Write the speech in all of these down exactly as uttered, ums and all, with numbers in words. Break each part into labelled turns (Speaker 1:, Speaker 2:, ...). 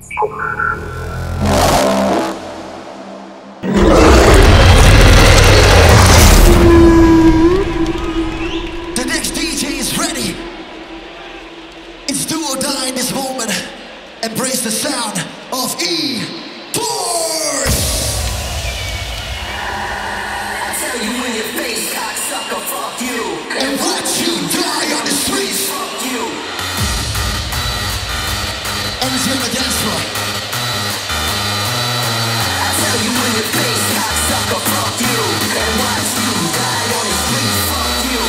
Speaker 1: The next D J is ready. It's do or die in this moment. Embrace the sound of E-Force.
Speaker 2: I tell you when your face cocksucker, fuck you.
Speaker 1: And watch you die on the streets.
Speaker 2: Fuck you.
Speaker 1: Energy on the dance floor.
Speaker 2: I tell you when your face cocksucker, fuck you. And watch you die on the streets. Fuck you.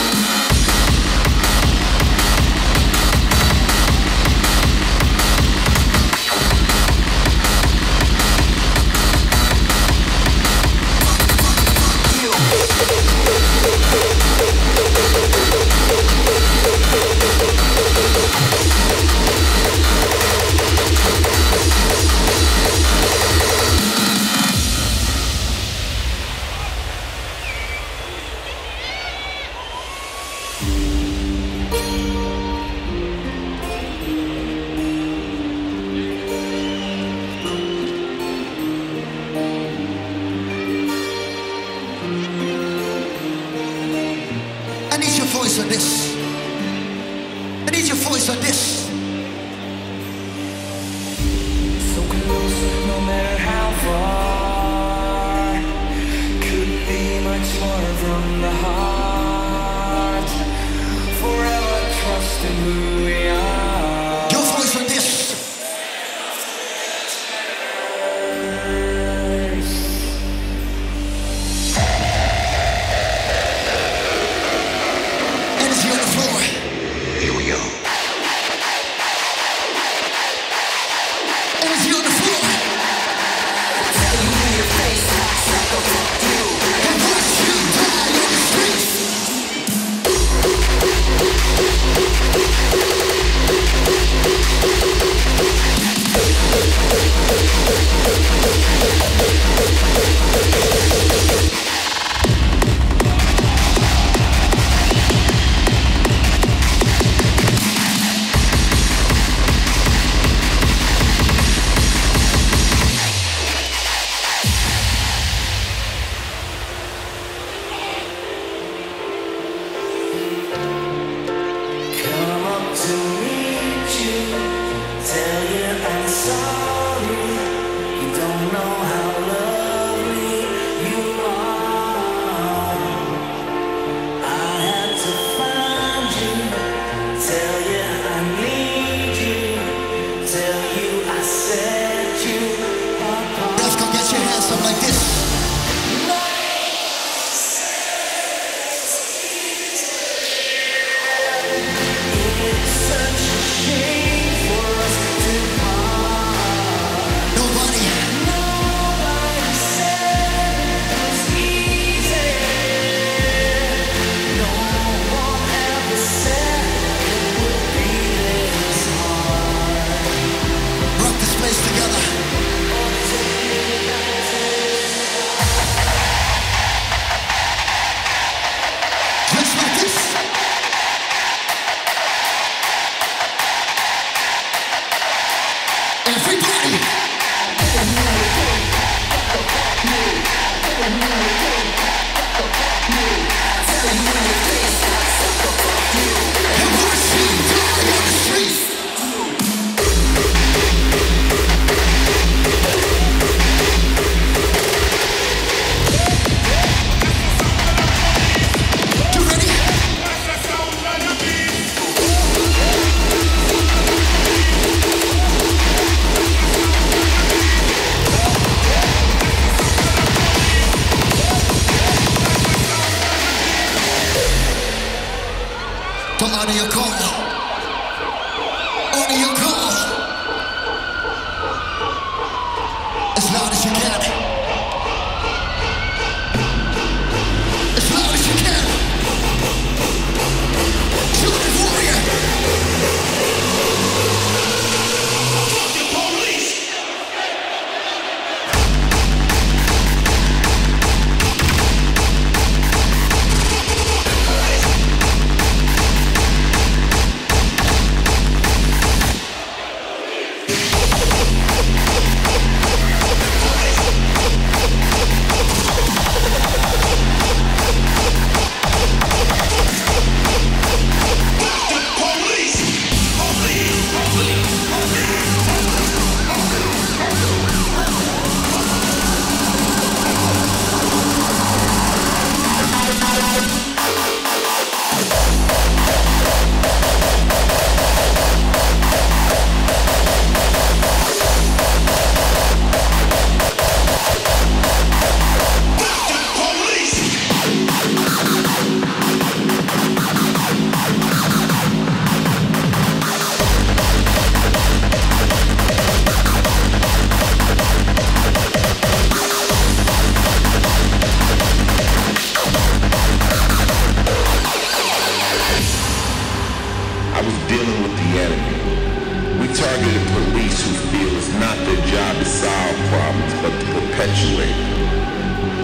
Speaker 1: I need your voice on this. I need your voice on this.
Speaker 2: So close, no matter how far. Couldn't be much more from the heart. Forever trusting who we are.
Speaker 1: Your voice on this. Energy on the floor.
Speaker 3: Here we go.
Speaker 1: Energy on the floor.
Speaker 2: Tell you when your face cocksucker, fuck you.
Speaker 1: And watch you die on the streets.
Speaker 2: Come up to meet you, tell you I'm sorry. You don't know how lovely you are. I had to find you, tell you I need you, tell you I set you apart.
Speaker 1: Defqon, get your hands up like this.
Speaker 2: It's such a shame for us to part.
Speaker 1: Nobody.
Speaker 2: Nobody said it was easy. No one ever said it would be this hard.
Speaker 1: Rock this place together. Just like this. Everybody. And watch you die on the streets. You ready?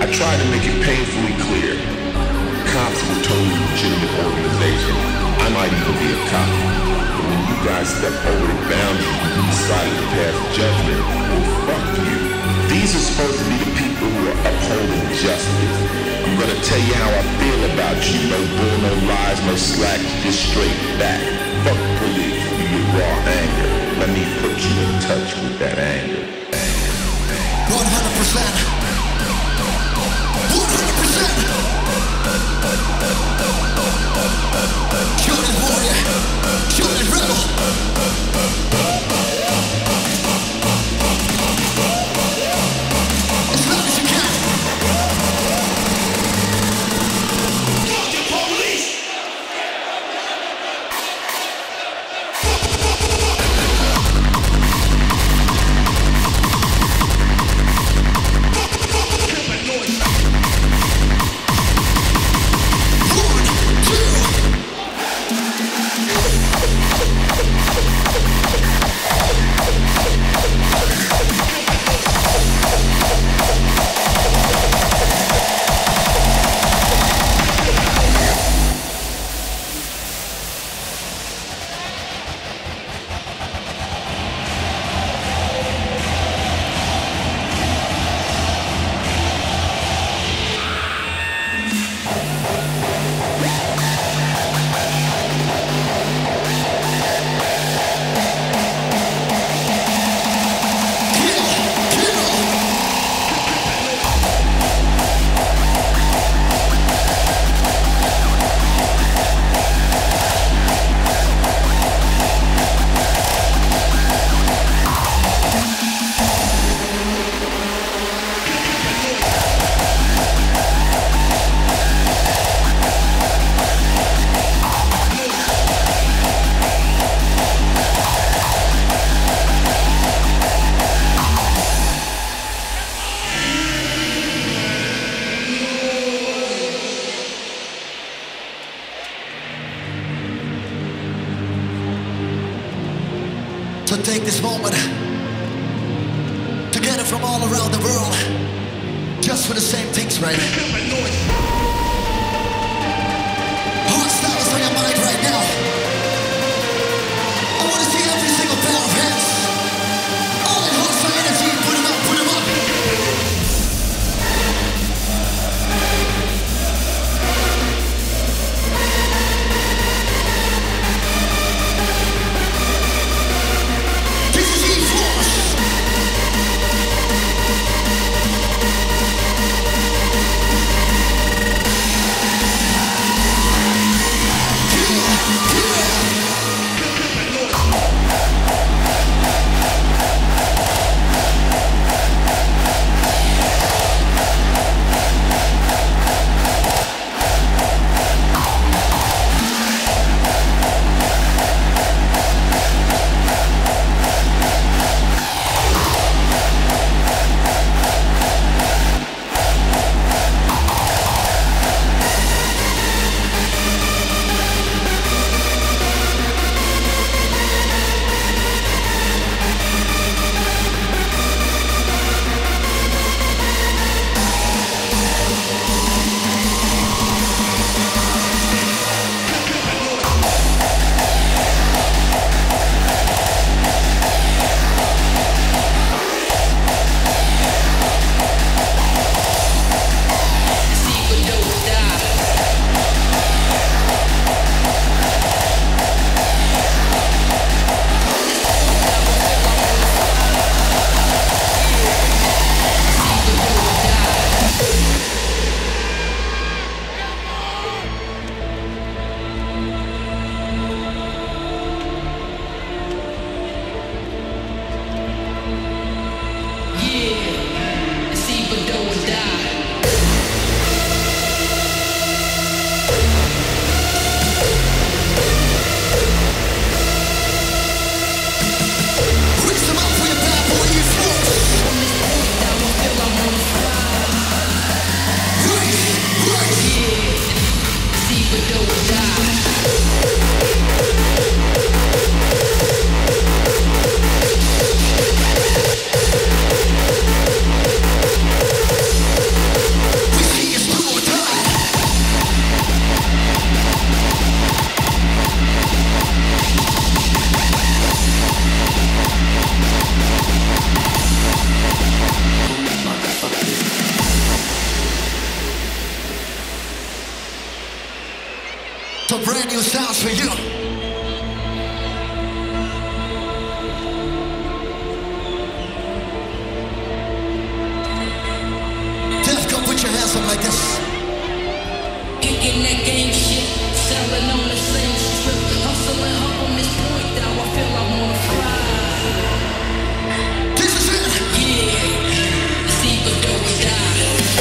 Speaker 3: tried to make it painfully clear. Cops were totally legitimate organization. I might even be a cop. But when you guys step over the boundary and you decided to pass judgment, well, fuck you. These are supposed to be the people who are upholding justice. I'm gonna tell you how I feel about you. No bull, no lies, no slack, just straight back. Fuck the police, you get raw anger. Let me put you in touch with that anger.
Speaker 1: one hundred percent. one hundred percent. Shoot it, warrior. Shoot it, rebel. As loud as you can. Fucking police! So take this moment together from all around the world, just for the same things, right? Hardstyles on your mind right now. I want to see every single pair of hands. All in hostile energy, put them up, put them up. Yeah. to brand new sounds for you. Defqon, put your hands up like this.
Speaker 4: Kicking that gang shit, selling on the same strip, hustling up on this point. Now I feel I wanna fly.
Speaker 1: This is it.
Speaker 4: Yeah, it's either do or die.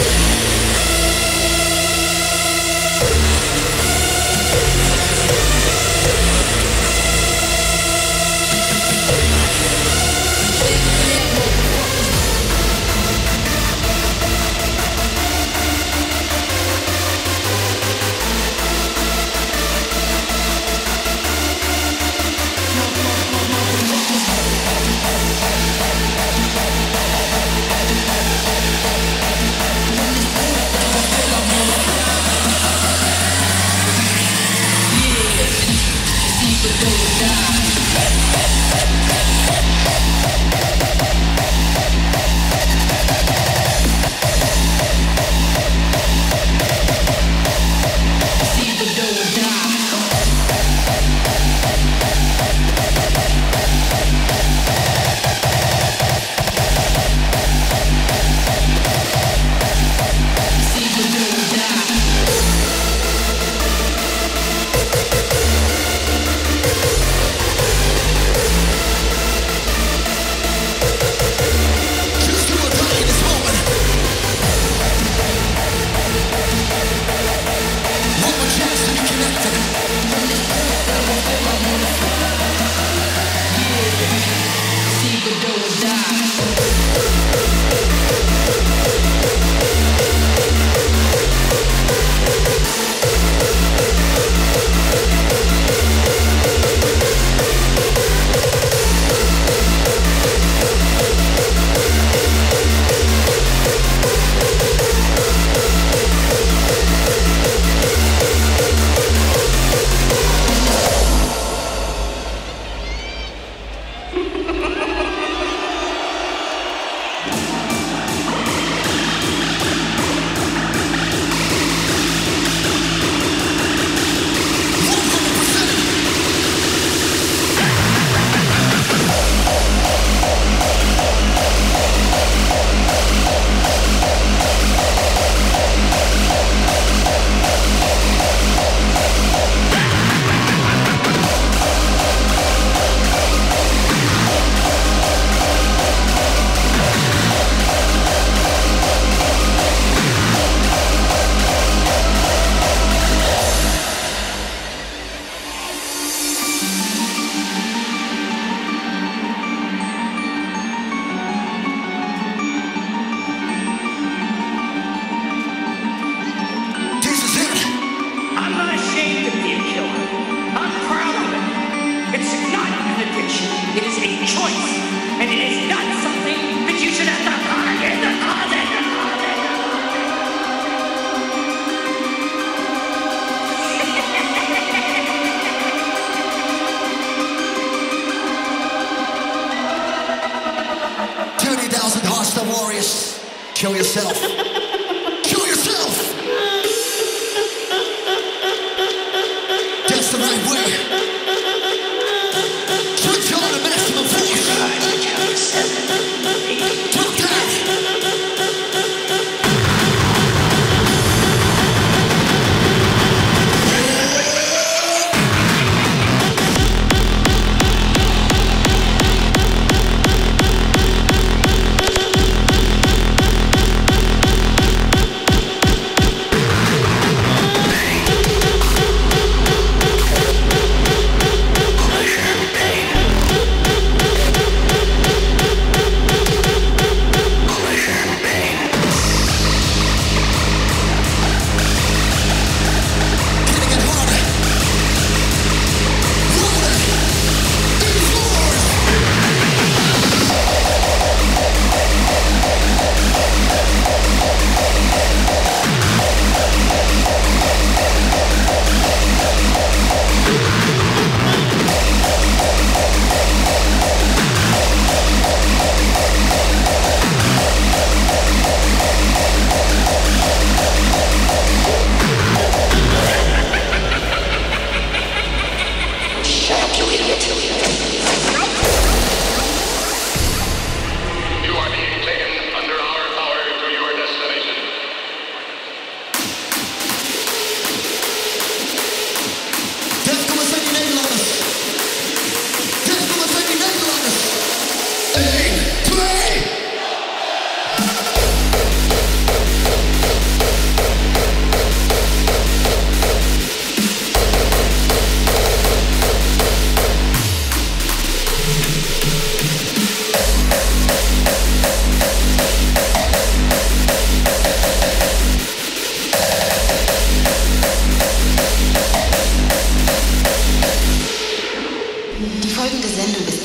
Speaker 1: Kill yourself. Kill yourself. That's the right way. Switch on to maximum force. Drop that.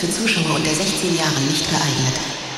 Speaker 5: für Zuschauer unter sechzehn Jahren nicht geeignet.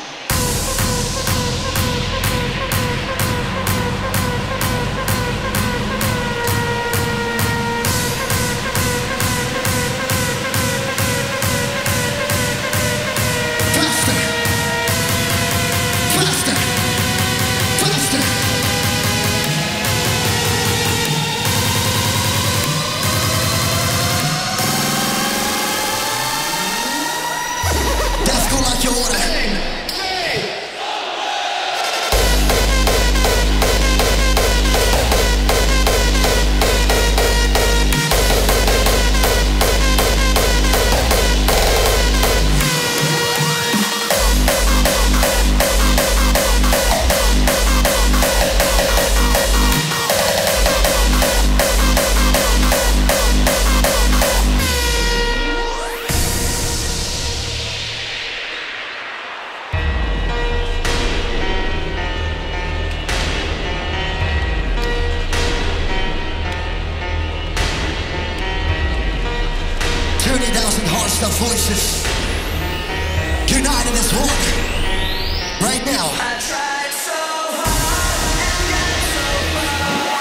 Speaker 1: Voices united as one right now.
Speaker 2: I tried so hard and got so far.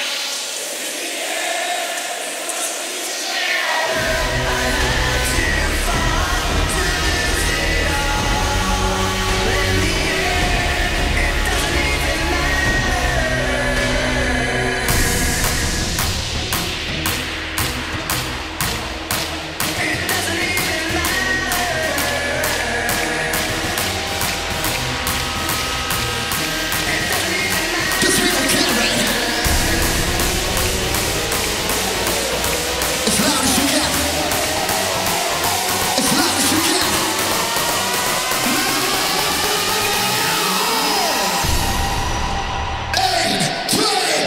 Speaker 2: I had to fall to lose it all. But in the end, it doesn't even matter. It doesn't even
Speaker 1: Cause we don't care, right? As loud as you can. As loud as you can. Eight, three.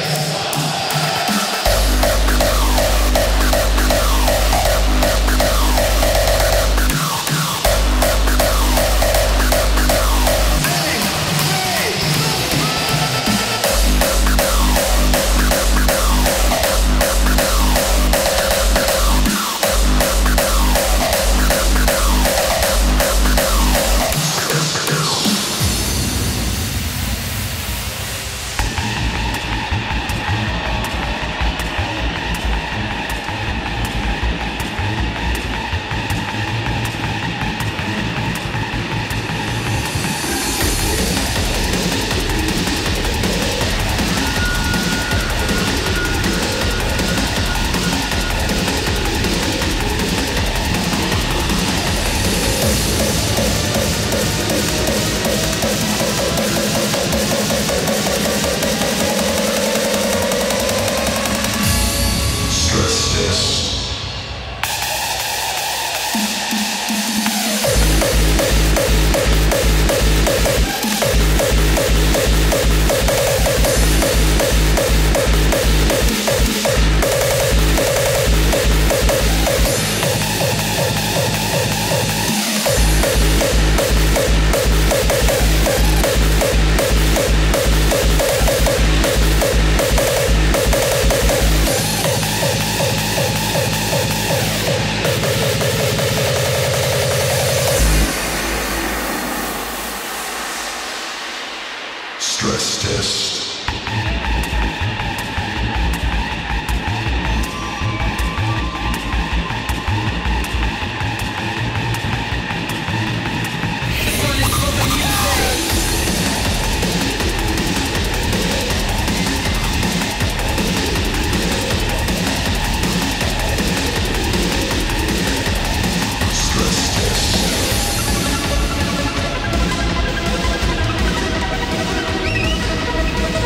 Speaker 3: Stress test.
Speaker 2: Stress test.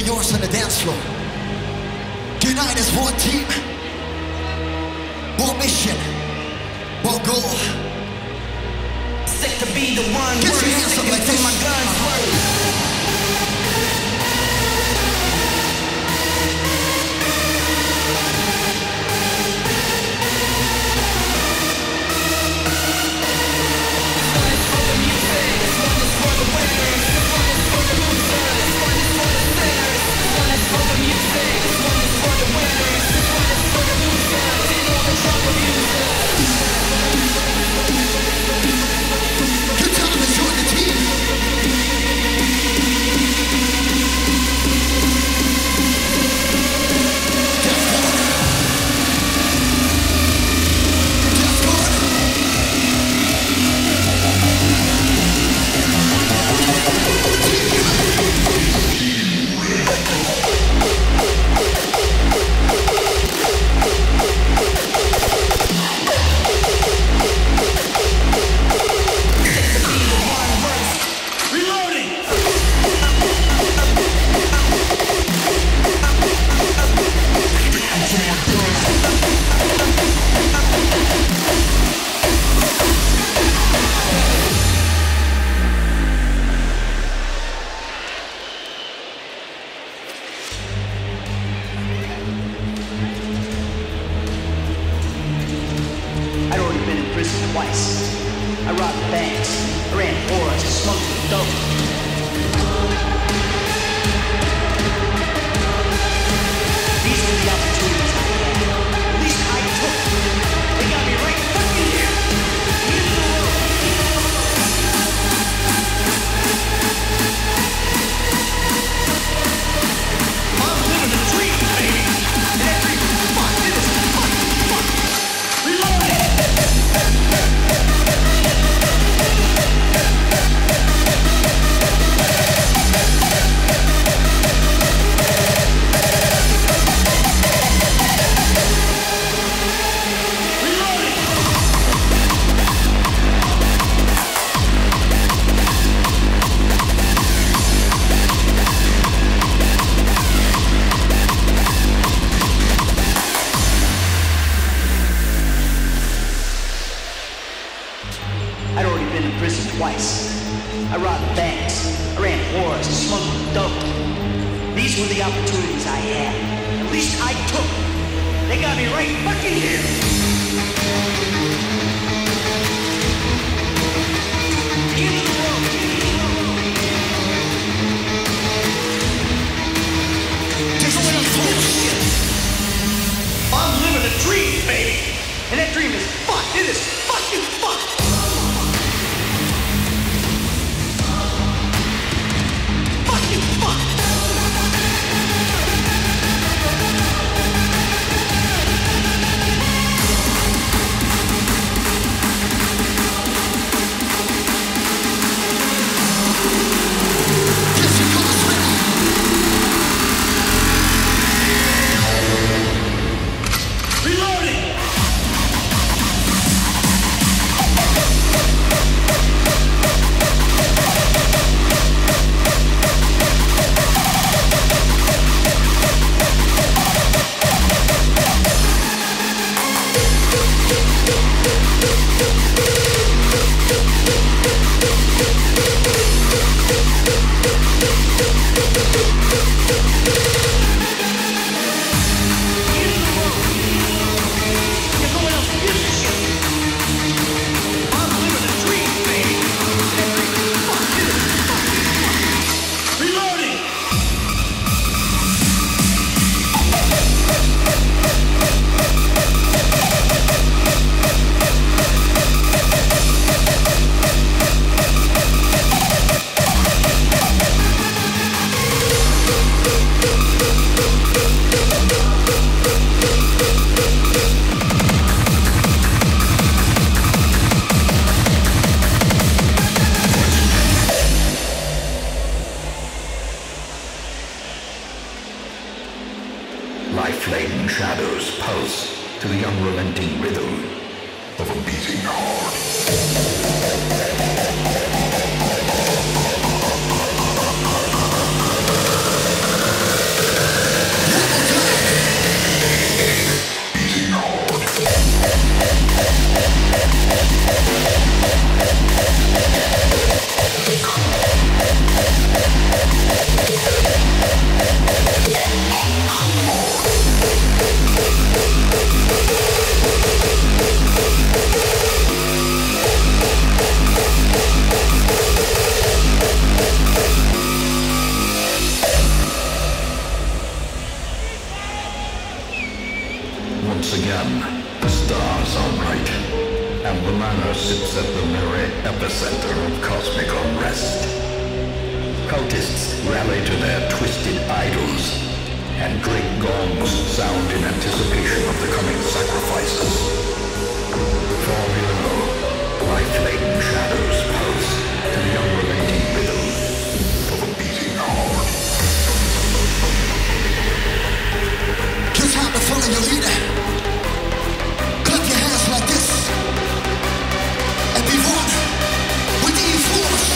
Speaker 1: yours on the dance floor. Unite as one team, one mission, one goal.
Speaker 4: Sick to be the one.
Speaker 1: Get your hands up like this.
Speaker 4: My guns work.
Speaker 1: Good time to join the team.
Speaker 6: Life-laden shadows pulse to the unrelenting rhythm of a beating heart. once again, the stars are bright, and the manor sits at the very epicenter of cosmic unrest. Cultists rally to their twisted idols, and great gongs sound in anticipation of the coming sacrifices. For below, life-laden shadows pulse to the unrelenting rhythm of a beating heart.
Speaker 1: It's time to follow your leader. Clap your hands like this and be one with the force.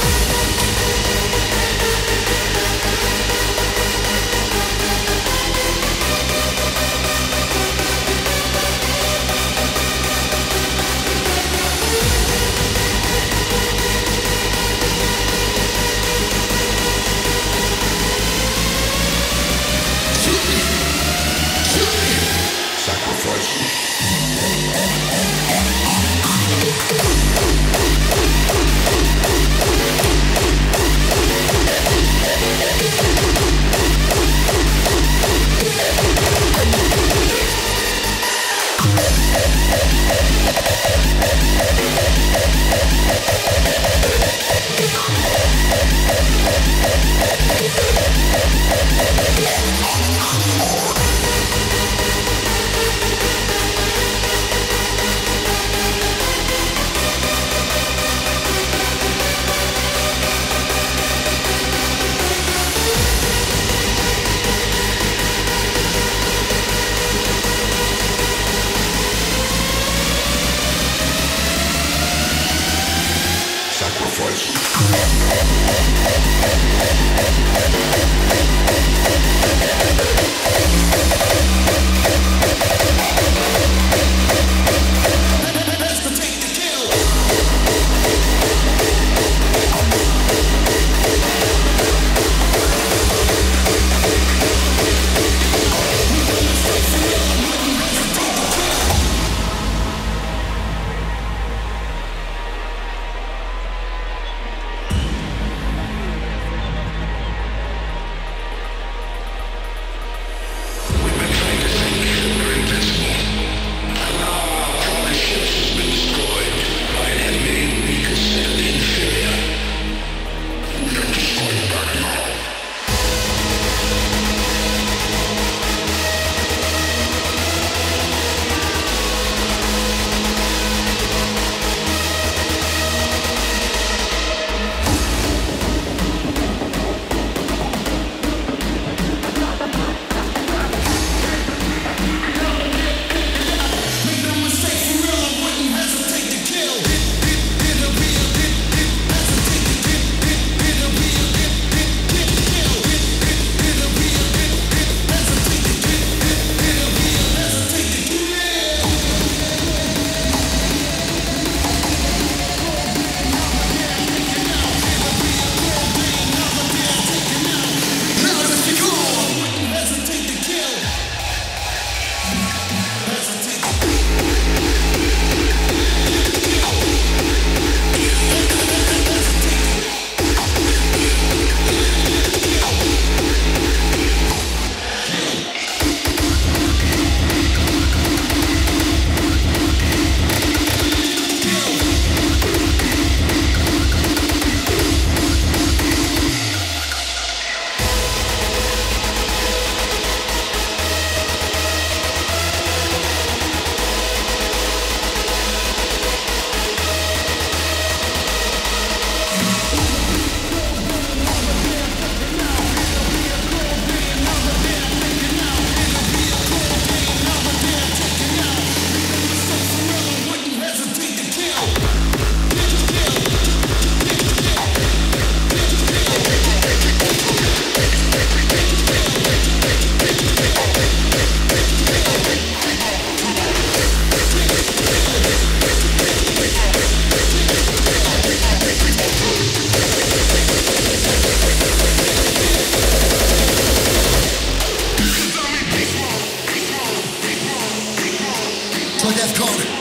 Speaker 1: Defqon.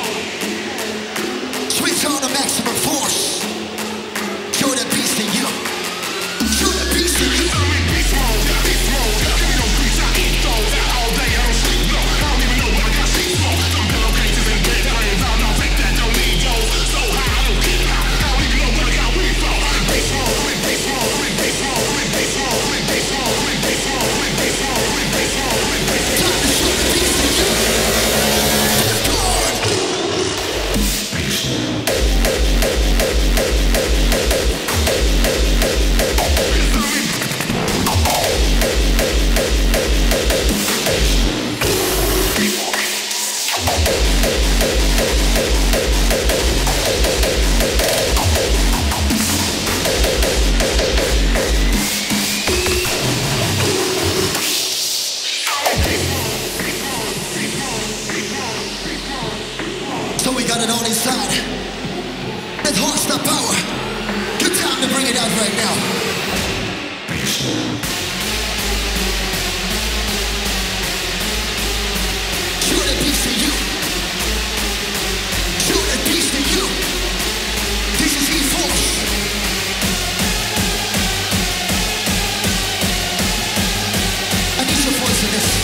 Speaker 1: Switch on the maximum force. Show the beast in you. Show the beast in you. Beast mode, beast mode. Give me no beats, I eat those all day. I don't sleep, no. I don't even know what I got. got it on inside. That heart's the power. Good time to bring it out right now. Show that piece to you. Show that piece to you. This is E-Force. I need your voice in this.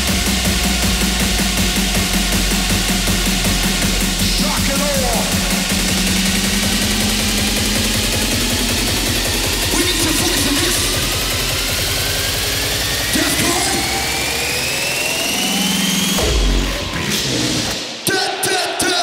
Speaker 1: Rock and roll. We need your voice in this. Defqon. Da, da, da.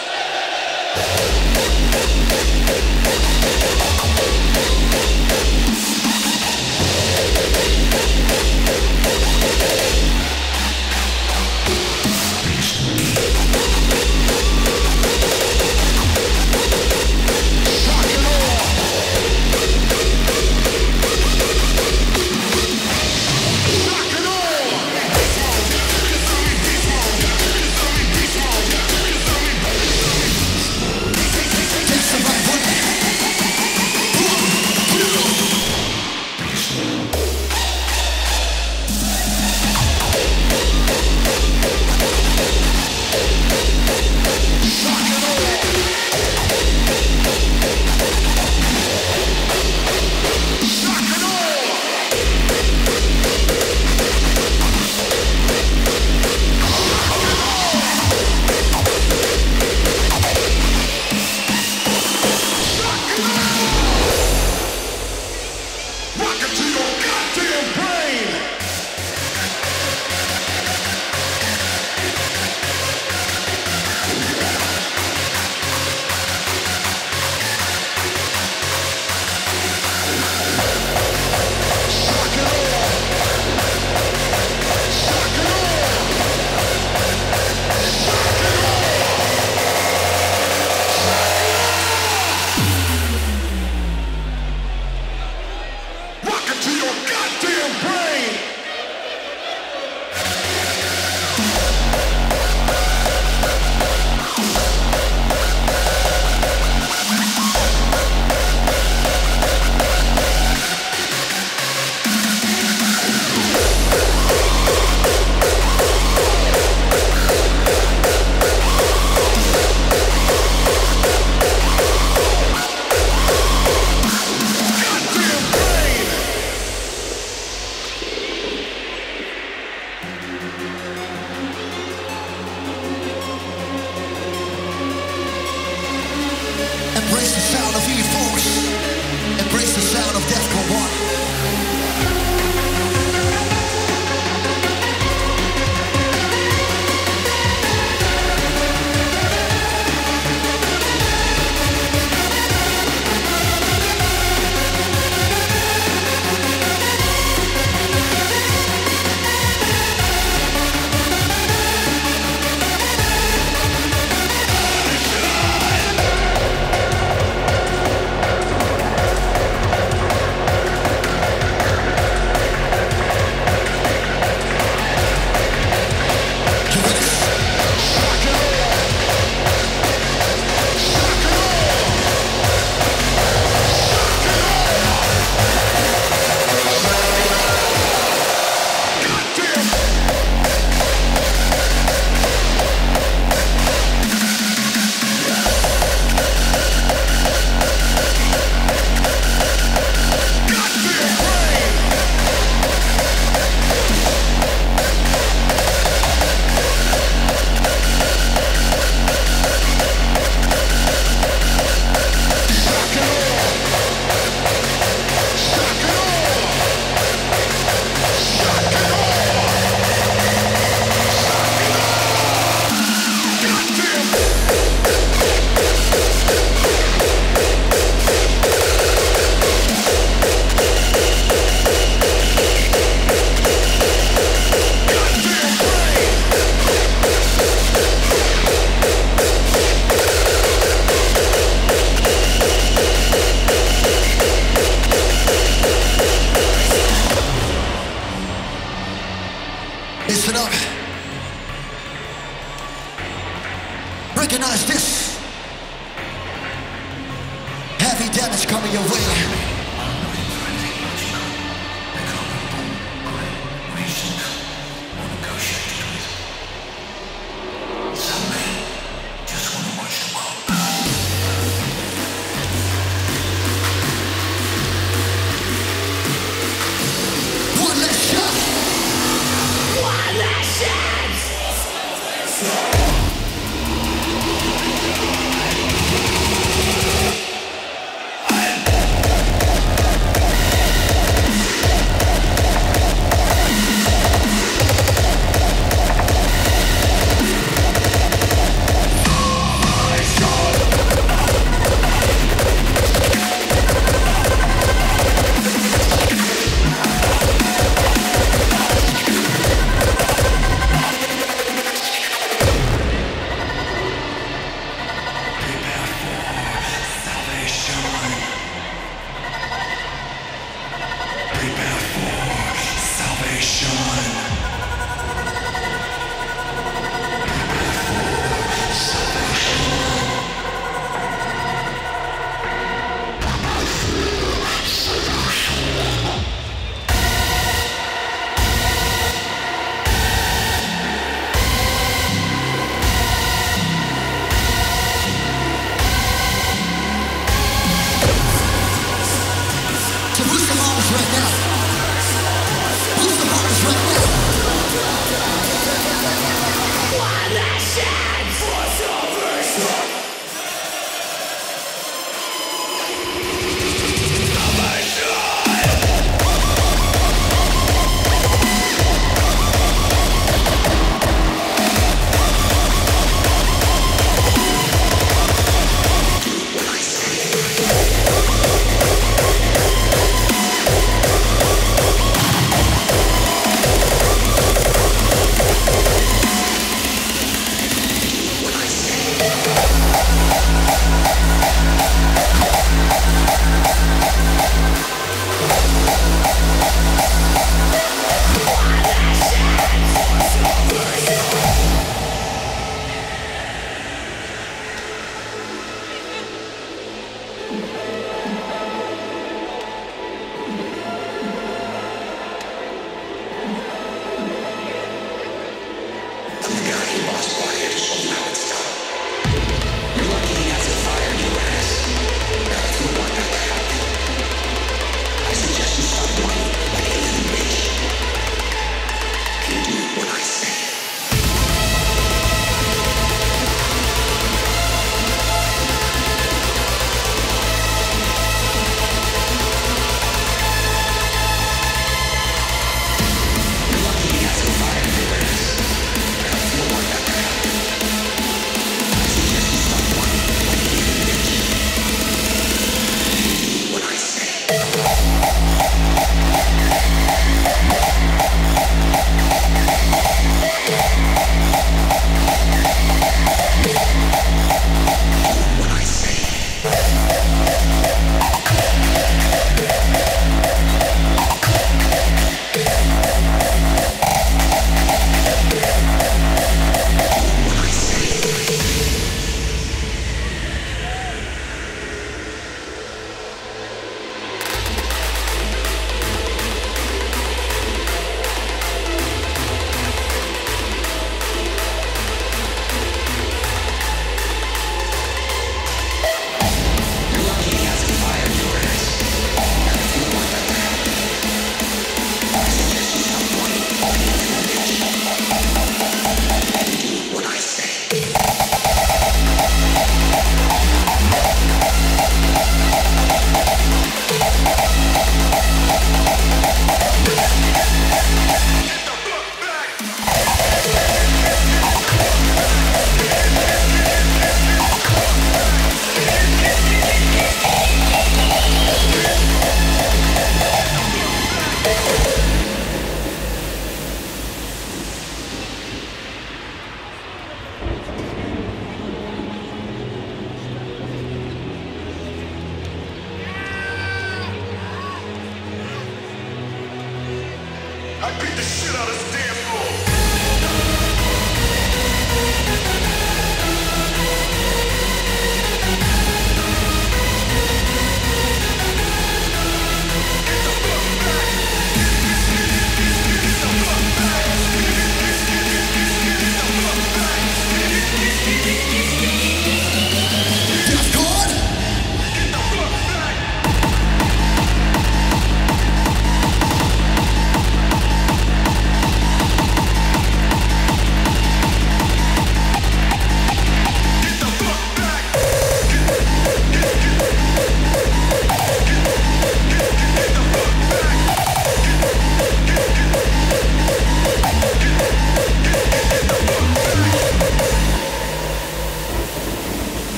Speaker 1: That's the right one. One,
Speaker 3: Rock it to your goddamn brain! Shock it all! Shock it all! Shock it all! Rock it to your goddamn brain! Goddamn brain!
Speaker 1: Embrace the sound of E-Force. Embrace the sound of Defqon one. Recognize this. Heavy damage coming your way.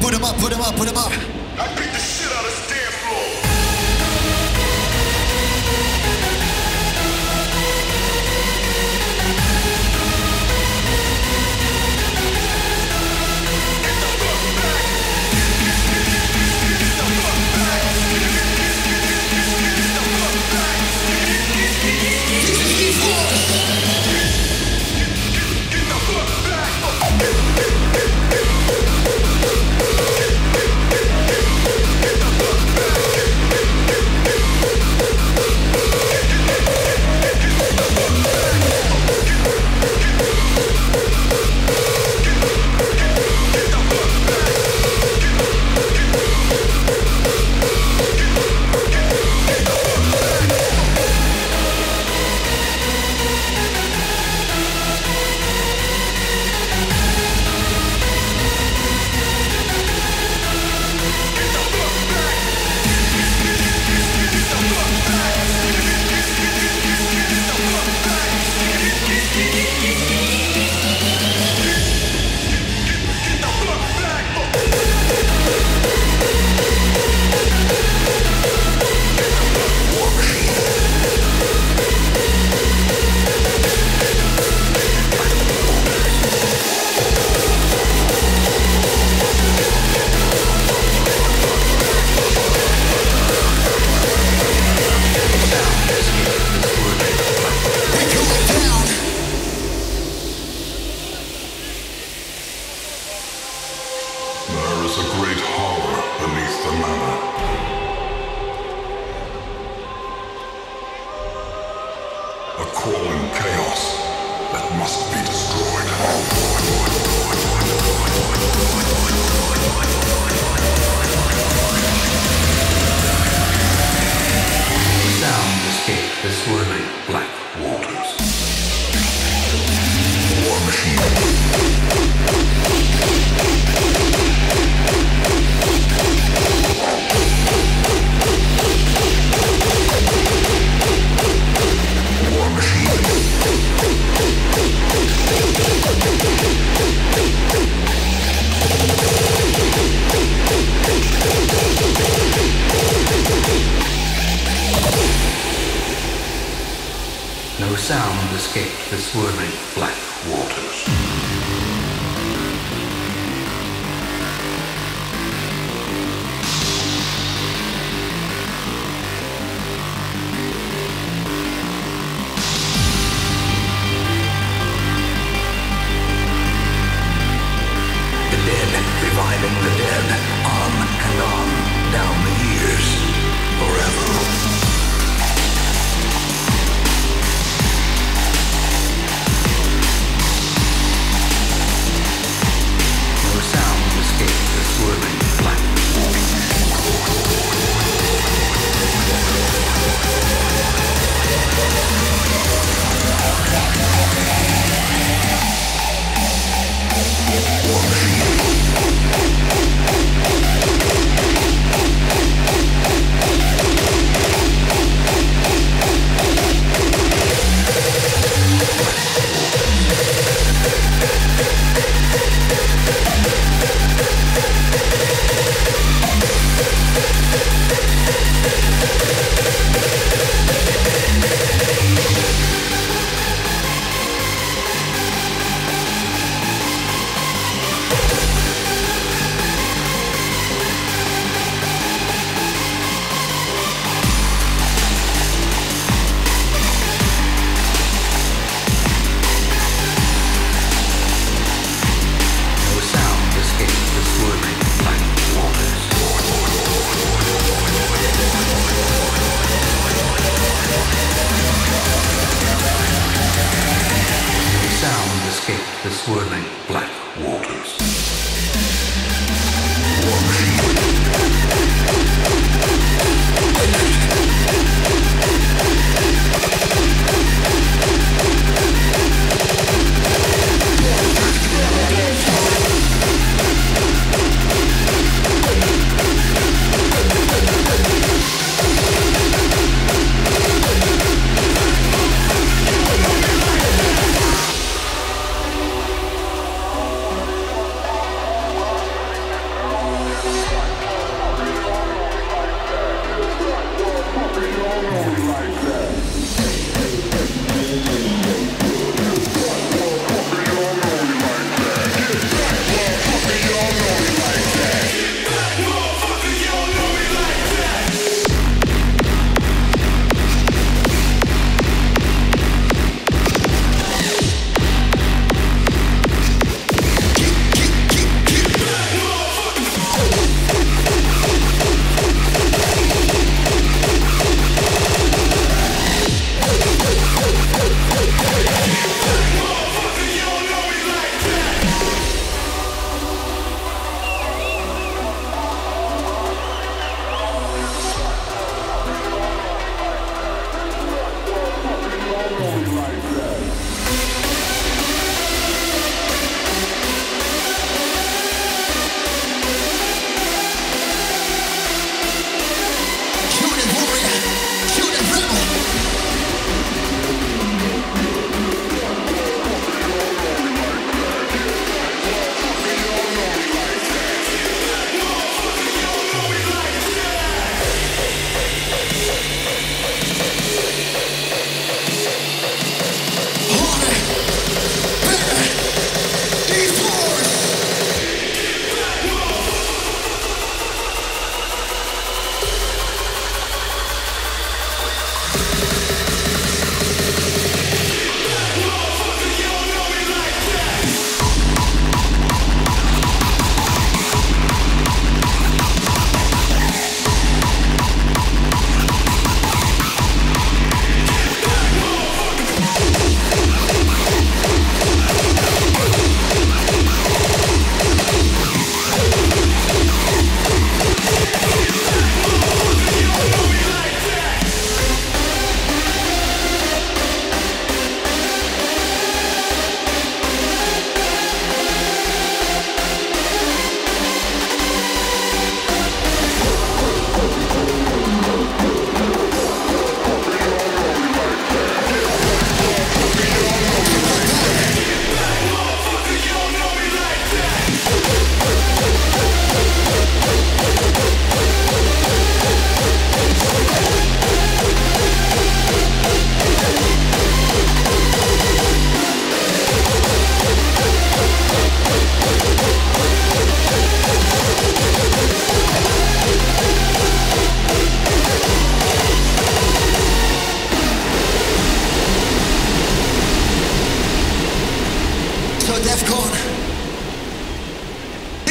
Speaker 1: Put 'em up, put 'em up, put 'em up.
Speaker 3: I beat the shit out of this damn floor.
Speaker 6: sound escaped the swirling black waters. The dead reviving the dead, on and on, down the years, forever. Swirling black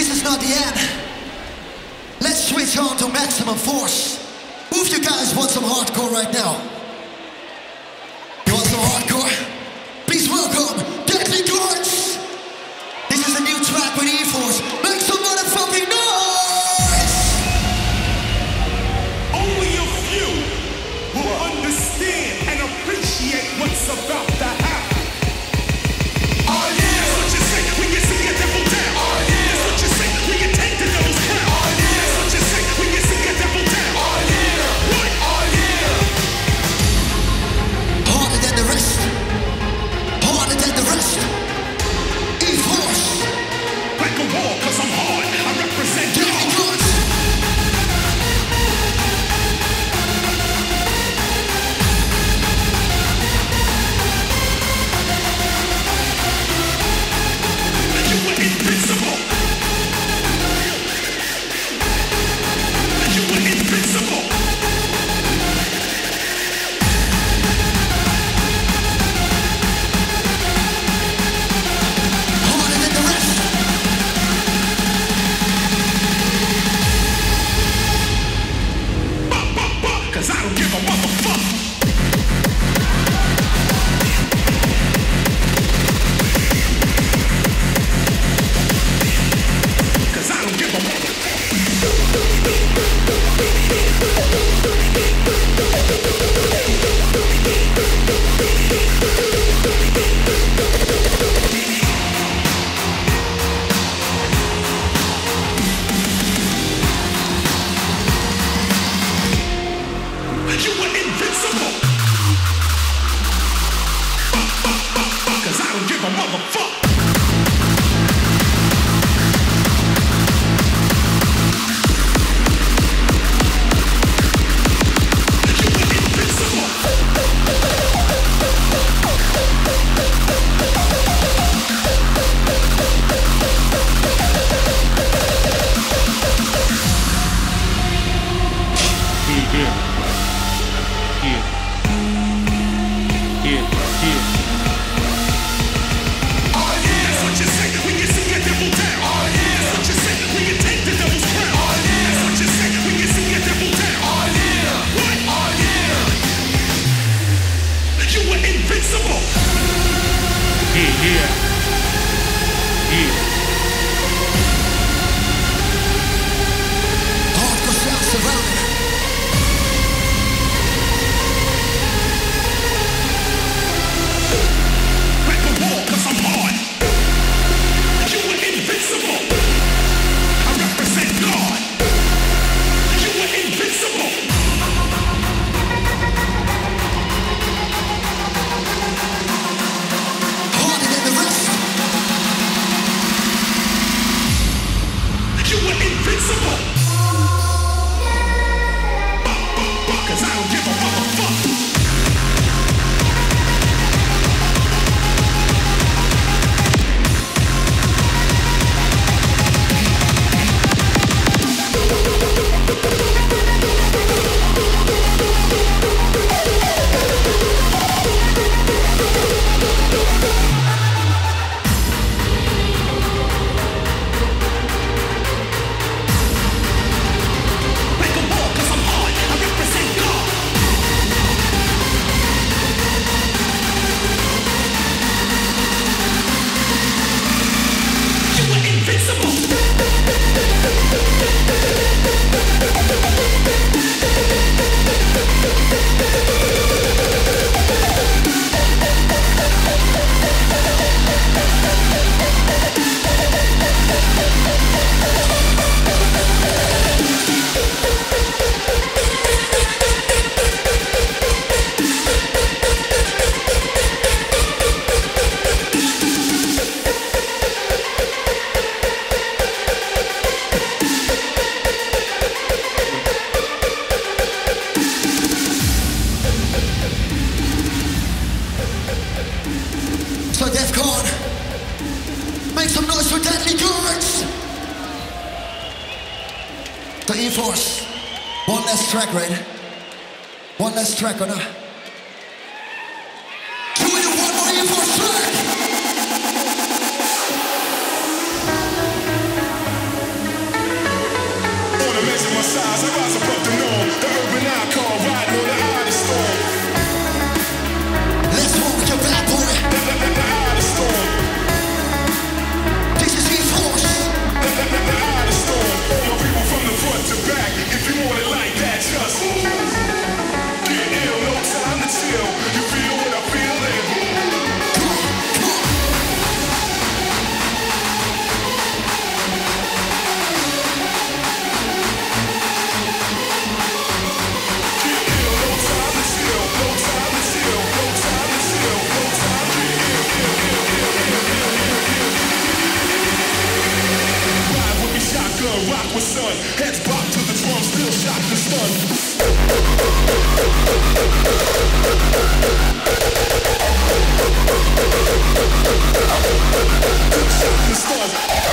Speaker 1: this is not the end. Let's switch on to maximum force. Who of you guys want some hardcore right now? You want some hardcore? Please welcome Deadly Guards. This is a new track with E-Force. Make some motherfucking noise!
Speaker 7: Only a few will understand and appreciate what's about to happen. Oh yeah! That's what you say when you see a devil down. Oh yeah! That's what you say when you take the devil's crown. Oh yeah! That's what you say when you see a devil down. Oh yeah! What? Oh yeah!
Speaker 1: Harder than the rest. Harder than the rest. E-Force.
Speaker 7: Like a wall, cause I'm hard. I represent
Speaker 1: Deadly
Speaker 7: God.
Speaker 1: Guards.
Speaker 7: You were invincible. You were invincible.
Speaker 1: Harder than the rest.
Speaker 7: Buh, buh, buh, cause I don't give a motherfucker. Cause I don't give a motherfucker. You were invincible. Buh, buh, buh, buh, cause I don't give a motherfucker. You were invincible. That's what you say when you see a devil down. That's what you say when you take the devil's crown. That's what you say when you see a devil down. What? You were invincible.
Speaker 1: Hardcore sound surrounded.
Speaker 7: Like a wall, cause I'm hard. You were invincible. I represent God. You were invincible.
Speaker 1: Harder than the rest.
Speaker 7: You were invincible. Buh, buh, buh, cause I don't give a motherfucker. Like a wall, cause I'm hard. I represent God. You were invincible.
Speaker 1: So Defqon, make some noise for Deadly Guards. The E-Force. One last track, right? One last track, or not? Can we do one more E-Force track?
Speaker 7: measure my size, I rise above the norm. The urban icon, riding on the eye of the storm.
Speaker 1: Let's walk your bad boy.
Speaker 7: The, the, the, the eye of the storm.
Speaker 1: This is E-Force.
Speaker 7: The, the, the, the eye of the storm. All my people from the front to back. If you want it like that, just get ill, no time to chill. You feel what I feel in.
Speaker 1: Come on, come on.
Speaker 7: Get ill, no time to chill. No time to chill. No time to chill. No time to ill, ill, ill, ill, ill, ill, ill, ill. Ride with me, shotgun, rock with sun. Heads bop to the drum, still shock the stun. Shock the stun.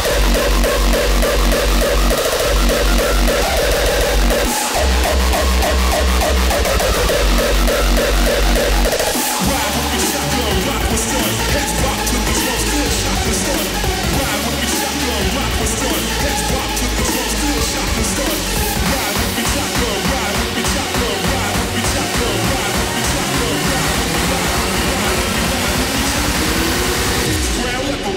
Speaker 7: Ride with me, shotgun, rock with sun. Heads bop to the drum, still shock the stun. Ride with me, shotgun, rock with sun. Heads bop to the drum, still shock the stun. Ride with me, shotgun, ride with me, shotgun, ride with me, shotgun, ride with me, shotgun, ride with me, ride with me, ride with me, ride with me, shotgun. It's ground level.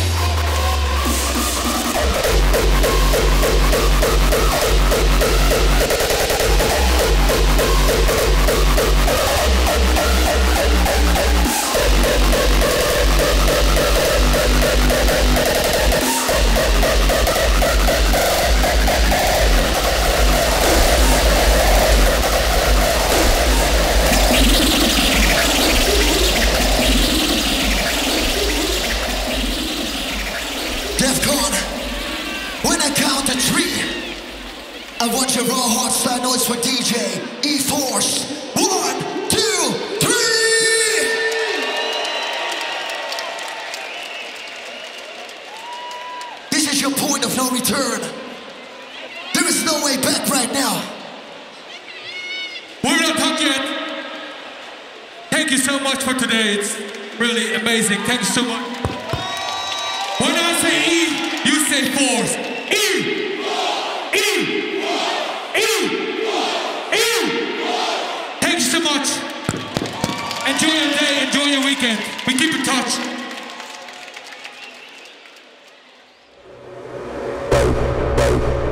Speaker 1: Defqon, when I count to three, I want your raw hardstyle noise for D J E-Force. One, two, three! This is your point of no return. There is no way back right now.
Speaker 8: We're not done yet. Thank you so much for today. It's really amazing. Thank you so much. When I say E, you say force. E! E! E! E! Thank you so much. Enjoy your day, enjoy your weekend. We keep in touch.
Speaker 3: Boom, boom.